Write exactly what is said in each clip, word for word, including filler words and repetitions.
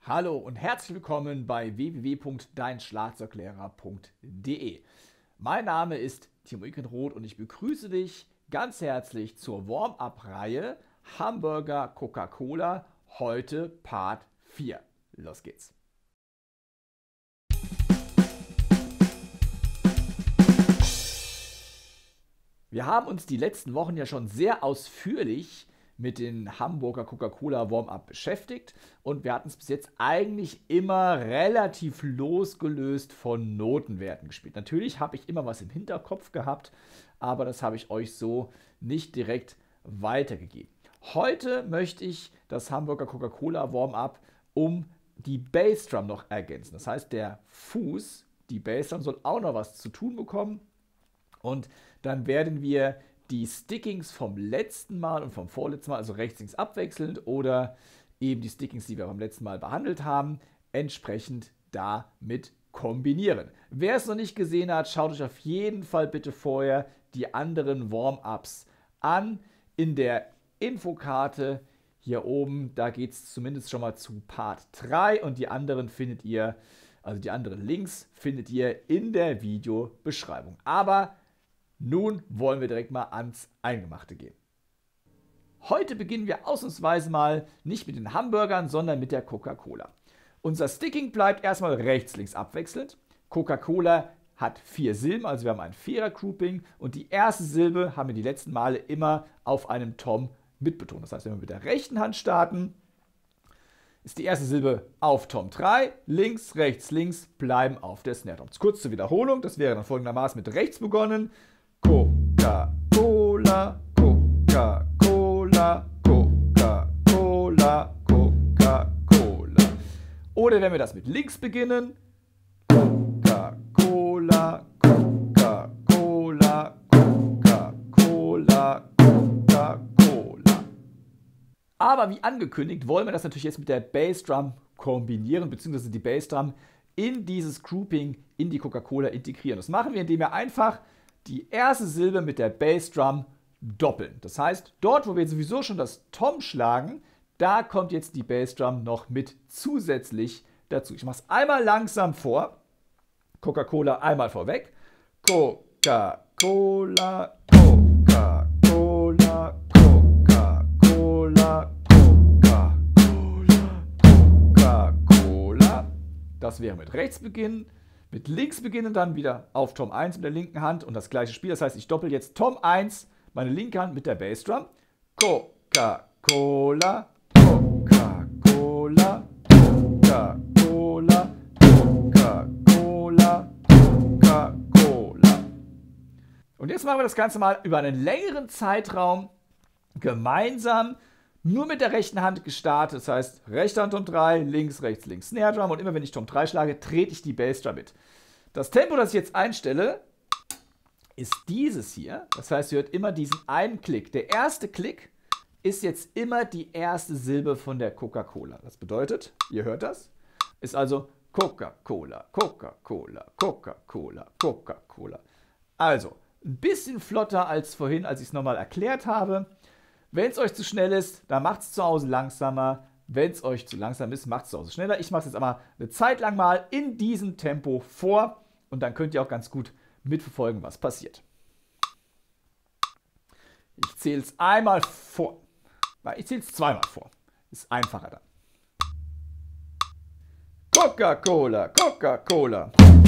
Hallo und herzlich willkommen bei w w w punkt dein Schlagzeuglehrer punkt de. Mein Name ist Timo Ickenroth und ich begrüße dich ganz herzlich zur Warm-Up-Reihe Hamburger Coca-Cola, heute Part vier. Los geht's! Wir haben uns die letzten Wochen ja schon sehr ausführlich mit den Hamburger Coca-Cola Warm-Up beschäftigt und wir hatten es bis jetzt eigentlich immer relativ losgelöst von Notenwerten gespielt. Natürlich habe ich immer was im Hinterkopf gehabt, aber das habe ich euch so nicht direkt weitergegeben. Heute möchte ich das Hamburger Coca-Cola Warm-Up um die Bassdrum noch ergänzen. Das heißt, der Fuß, die Bassdrum, soll auch noch was zu tun bekommen und dann werden wir die Stickings vom letzten Mal und vom vorletzten Mal, also rechts, links abwechselnd oder eben die Stickings, die wir beim letzten Mal behandelt haben, entsprechend damit kombinieren. Wer es noch nicht gesehen hat, schaut euch auf jeden Fall bitte vorher die anderen Warm-Ups an. In der Infokarte hier oben, da geht es zumindest schon mal zu Part drei und die anderen findet ihr, also die anderen Links findet ihr in der Videobeschreibung. Aber nun wollen wir direkt mal ans Eingemachte gehen. Heute beginnen wir ausnahmsweise mal nicht mit den Hamburgern, sondern mit der Coca-Cola. Unser Sticking bleibt erstmal rechts, links abwechselnd. Coca-Cola hat vier Silben, also wir haben ein Vierer-Grouping und die erste Silbe haben wir die letzten Male immer auf einem Tom mitbetont. Das heißt, wenn wir mit der rechten Hand starten, ist die erste Silbe auf Tom drei, links, rechts, links bleiben auf der Snare Drum. Kurz zur Wiederholung, das wäre dann folgendermaßen mit rechts begonnen. Coca-Cola, Coca-Cola, Coca-Cola, Coca-Cola. Oder wenn wir das mit links beginnen, Coca-Cola, Coca-Cola, Coca-Cola, Coca-Cola. Aber wie angekündigt, wollen wir das natürlich jetzt mit der Bassdrum kombinieren, beziehungsweise die Bassdrum in dieses Grouping, in die Coca-Cola integrieren. Das machen wir, indem wir einfach die erste Silbe mit der Bassdrum doppeln. Das heißt, dort, wo wir sowieso schon das Tom schlagen, da kommt jetzt die Bassdrum noch mit zusätzlich dazu. Ich mache es einmal langsam vor. Coca-Cola einmal vorweg. Coca-Cola, Coca-Cola, Coca-Cola, Coca-Cola, Coca-Cola. Das wäre mit rechts beginnen. Mit links beginnen, dann wieder auf Tom eins mit der linken Hand und das gleiche Spiel. Das heißt, ich doppel jetzt Tom eins, meine linke Hand mit der Bassdrum. Coca-Cola, Coca-Cola, Coca-Cola, Coca-Cola, Coca-Cola. Und jetzt machen wir das Ganze mal über einen längeren Zeitraum gemeinsam, nur mit der rechten Hand gestartet. Das heißt, rechte Hand Tom drei, links, rechts, links Snare Drum und immer wenn ich Tom drei schlage, trete ich die Bassdrum mit. Das Tempo, das ich jetzt einstelle, ist dieses hier. Das heißt, ihr hört immer diesen einen Klick. Der erste Klick ist jetzt immer die erste Silbe von der Coca-Cola. Das bedeutet, ihr hört das, ist also Coca-Cola, Coca-Cola, Coca-Cola, Coca-Cola. Also, ein bisschen flotter als vorhin, als ich es nochmal erklärt habe. Wenn es euch zu schnell ist, dann macht es zu Hause langsamer. Wenn es euch zu langsam ist, macht es zu Hause schneller. Ich mache es jetzt aber eine Zeit lang mal in diesem Tempo vor und dann könnt ihr auch ganz gut mitverfolgen, was passiert. Ich zähle es einmal vor. Ich zähle es zweimal vor. Ist einfacher dann. Coca-Cola, Coca-Cola.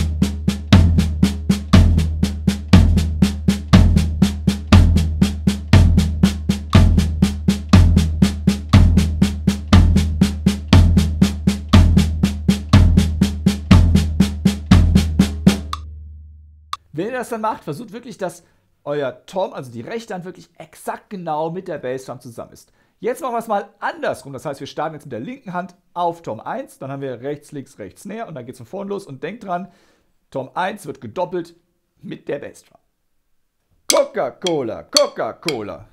Wenn ihr das dann macht, versucht wirklich, dass euer Tom, also die rechte Hand, wirklich exakt genau mit der Bassdrum zusammen ist. Jetzt machen wir es mal andersrum. Das heißt, wir starten jetzt mit der linken Hand auf Tom eins, dann haben wir rechts, links, rechts Snare und dann geht es von vorn los. Und denkt dran, Tom eins wird gedoppelt mit der Bassdrum. Coca-Cola, Coca-Cola.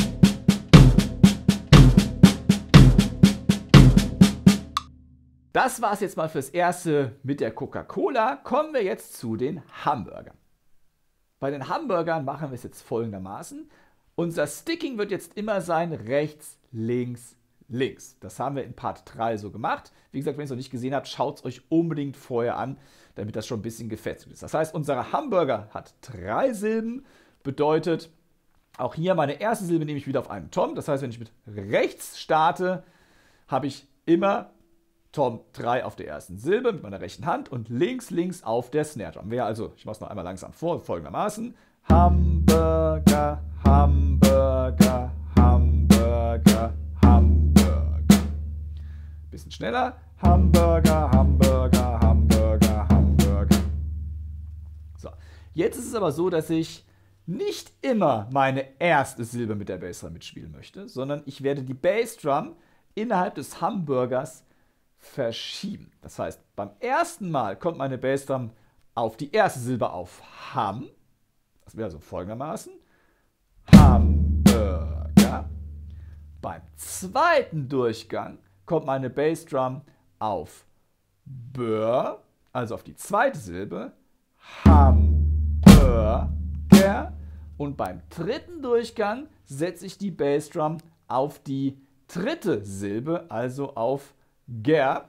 Das das war es jetzt mal fürs Erste mit der Coca-Cola. Kommen wir jetzt zu den Hamburgern. Bei den Hamburgern machen wir es jetzt folgendermaßen. Unser Sticking wird jetzt immer sein rechts, links, links. Das haben wir in Part drei so gemacht. Wie gesagt, wenn ihr es noch nicht gesehen habt, schaut es euch unbedingt vorher an, damit das schon ein bisschen gefestigt ist. Das heißt, unser Hamburger hat drei Silben, bedeutet, auch hier meine erste Silbe nehme ich wieder auf einen Tom. Das heißt, wenn ich mit rechts starte, habe ich immer Tom drei auf der ersten Silbe mit meiner rechten Hand und links, links auf der Snare Drum. Wäre also, ich mache es noch einmal langsam vor, folgendermaßen. Hamburger, Hamburger, Hamburger, Hamburger. Bisschen schneller. Hamburger, Hamburger, Hamburger, Hamburger. So, jetzt ist es aber so, dass ich nicht immer meine erste Silbe mit der Bassdrum mitspielen möchte, sondern ich werde die Bassdrum innerhalb des Hamburgers verschieben. Das heißt, beim ersten Mal kommt meine Bassdrum auf die erste Silbe auf Ham. Das wäre so folgendermaßen. Hamburger. Beim zweiten Durchgang kommt meine Bassdrum auf Bör, also auf die zweite Silbe. Hamburger. Und beim dritten Durchgang setze ich die Bassdrum auf die dritte Silbe, also auf Ger.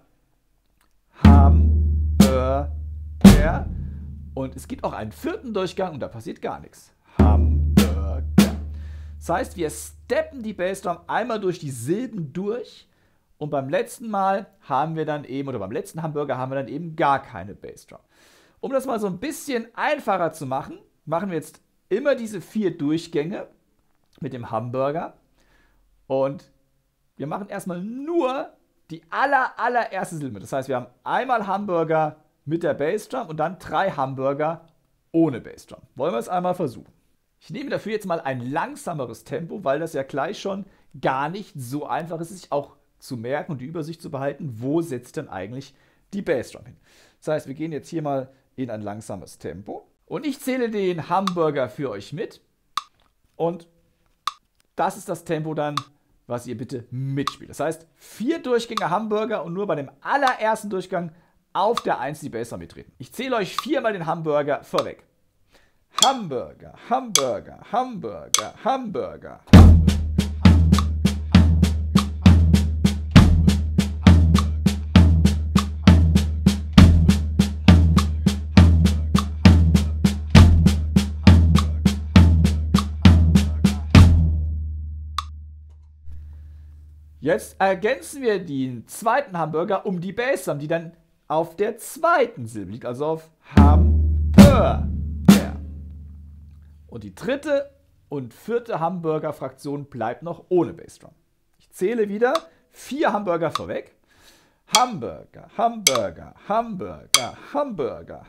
Hamburger. Und es gibt auch einen vierten Durchgang und da passiert gar nichts. Hamburger. Das heißt, wir steppen die Bassdrum einmal durch die Silben durch und beim letzten Mal haben wir dann eben, oder beim letzten Hamburger haben wir dann eben gar keine Bassdrum. Um das mal so ein bisschen einfacher zu machen, machen wir jetzt immer diese vier Durchgänge mit dem Hamburger und wir machen erstmal nur die aller, allererste Silbe. Das heißt, wir haben einmal Hamburger mit der Bassdrum und dann drei Hamburger ohne Bassdrum. Wollen wir es einmal versuchen. Ich nehme dafür jetzt mal ein langsameres Tempo, weil das ja gleich schon gar nicht so einfach ist, sich auch zu merken und die Übersicht zu behalten, wo setzt denn eigentlich die Bassdrum hin. Das heißt, wir gehen jetzt hier mal in ein langsames Tempo. Und ich zähle den Hamburger für euch mit. Und das ist das Tempo dann, was ihr bitte mitspielt. Das heißt, vier Durchgänge Hamburger und nur bei dem allerersten Durchgang auf der eins die Bassdrum mitreden. Ich zähle euch viermal den Hamburger vorweg. Hamburger, Hamburger, Hamburger, Hamburger. Jetzt ergänzen wir den zweiten Hamburger um die Bassdrum, die dann auf der zweiten Silbe liegt, also auf Hamburger. Und die dritte und vierte Hamburger-Fraktion bleibt noch ohne Bassdrum. Ich zähle wieder vier Hamburger vorweg. Hamburger, Hamburger, Hamburger, Hamburger.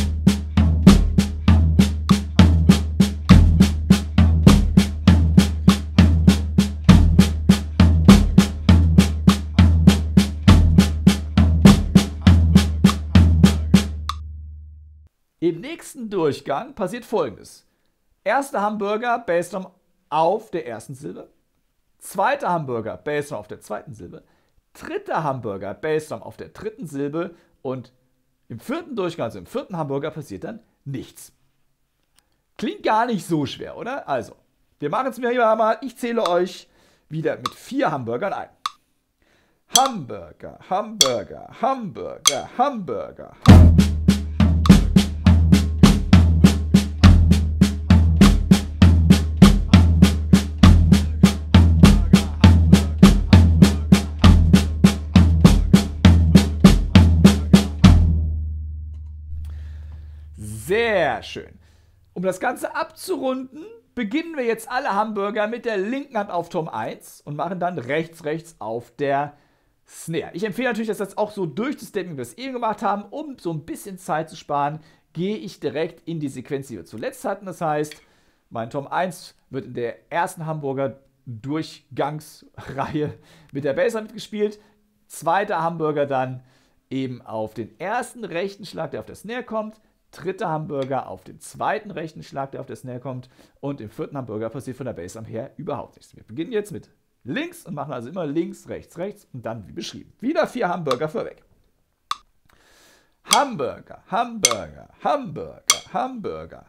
Im nächsten Durchgang passiert Folgendes. Erster Hamburger, Bassdrum auf der ersten Silbe. Zweiter Hamburger, Bassdrum auf der zweiten Silbe. Dritter Hamburger, Bassdrum auf der dritten Silbe. Und im vierten Durchgang, also im vierten Hamburger, passiert dann nichts. Klingt gar nicht so schwer, oder? Also, wir machen es mir hier mal. Ich zähle euch wieder mit vier Hamburgern ein. Hamburger, Hamburger, Hamburger, Hamburger. Sehr schön. Um das Ganze abzurunden, beginnen wir jetzt alle Hamburger mit der linken Hand auf Tom eins und machen dann rechts, rechts auf der Snare. Ich empfehle natürlich, dass das auch so durch das Stepping, wie wir es eben gemacht haben, um so ein bisschen Zeit zu sparen, gehe ich direkt in die Sequenz, die wir zuletzt hatten. Das heißt, mein Tom eins wird in der ersten Hamburger Durchgangsreihe mit der Bassdrum mitgespielt. Zweiter Hamburger dann eben auf den ersten rechten Schlag, der auf der Snare kommt. Dritter Hamburger auf den zweiten rechten Schlag, der auf der Snare kommt. Und im vierten Hamburger passiert von der Bassdrum her überhaupt nichts. Wir beginnen jetzt mit links und machen also immer links, rechts, rechts und dann wie beschrieben. Wieder vier Hamburger vorweg. Hamburger, Hamburger, Hamburger, Hamburger.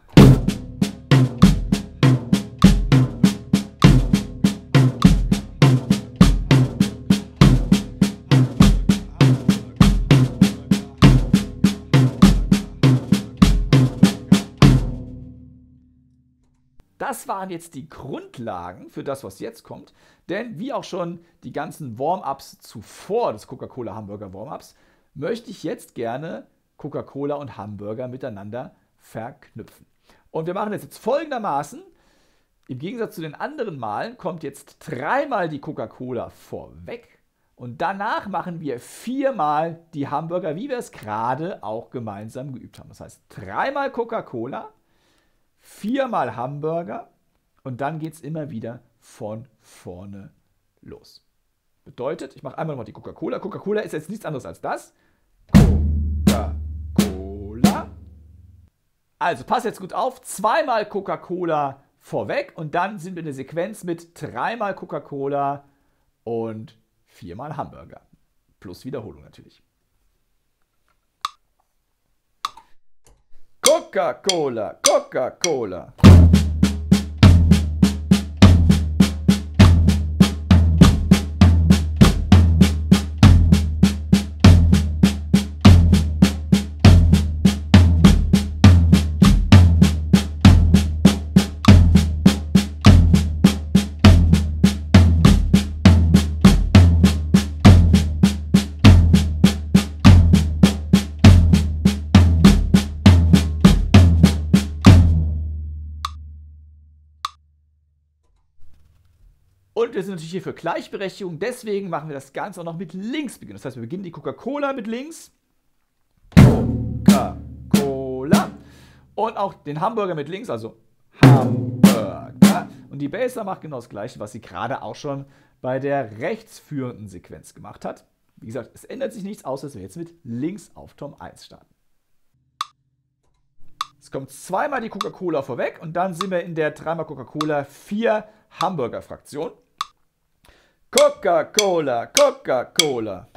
Das waren jetzt die Grundlagen für das, was jetzt kommt. Denn wie auch schon die ganzen Warm-ups zuvor des Coca-Cola Hamburger Warm-ups, möchte ich jetzt gerne Coca-Cola und Hamburger miteinander verknüpfen. Und wir machen das jetzt folgendermaßen. Im Gegensatz zu den anderen Malen kommt jetzt dreimal die Coca-Cola vorweg. Und danach machen wir viermal die Hamburger, wie wir es gerade auch gemeinsam geübt haben. Das heißt, dreimal Coca-Cola, viermal Hamburger und dann geht es immer wieder von vorne los. Bedeutet, ich mache einmal nochmal die Coca-Cola. Coca-Cola ist jetzt nichts anderes als das. Coca-Cola. Also passt jetzt gut auf. Zweimal Coca-Cola vorweg und dann sind wir in der Sequenz mit dreimal Coca-Cola und viermal Hamburger. Plus Wiederholung natürlich. Coca-Cola, Coca-Cola. Und wir sind natürlich hier für Gleichberechtigung, deswegen machen wir das Ganze auch noch mit links beginnen. Das heißt, wir beginnen die Coca-Cola mit links. Coca-Cola. Und auch den Hamburger mit links, also Hamburger. Und die Bassline macht genau das Gleiche, was sie gerade auch schon bei der rechtsführenden Sequenz gemacht hat. Wie gesagt, es ändert sich nichts, außer dass wir jetzt mit links auf Tom eins starten. Es kommt zweimal die Coca-Cola vorweg und dann sind wir in der dreimal Coca-Cola vier Hamburger Fraktion. Coca-Cola, Coca-Cola.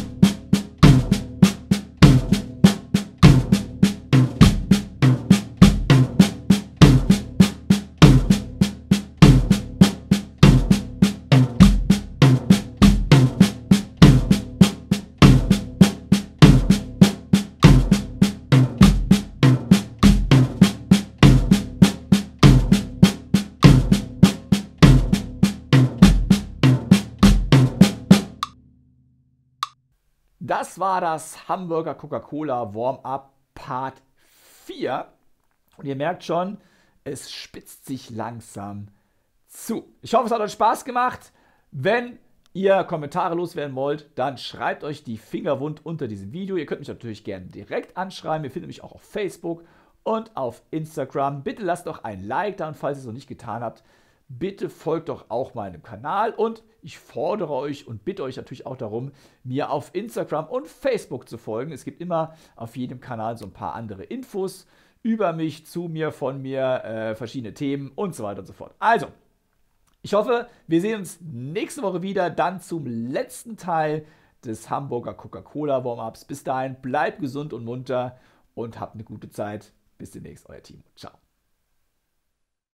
Das war das Hamburger Coca-Cola Warm-Up Part vier. Und ihr merkt schon, es spitzt sich langsam zu. Ich hoffe, es hat euch Spaß gemacht. Wenn ihr Kommentare loswerden wollt, dann schreibt euch die Finger wund unter diesem Video. Ihr könnt mich natürlich gerne direkt anschreiben. Ihr findet mich auch auf Facebook und auf Instagram. Bitte lasst doch ein Like da und falls ihr es noch nicht getan habt, bitte folgt doch auch meinem Kanal und ich fordere euch und bitte euch natürlich auch darum, mir auf Instagram und Facebook zu folgen. Es gibt immer auf jedem Kanal so ein paar andere Infos über mich, zu mir, von mir, äh, verschiedene Themen und so weiter und so fort. Also, ich hoffe, wir sehen uns nächste Woche wieder, dann zum letzten Teil des Hamburger Coca-Cola Warm-Ups. Bis dahin, bleibt gesund und munter und habt eine gute Zeit. Bis demnächst, euer Timo. Ciao.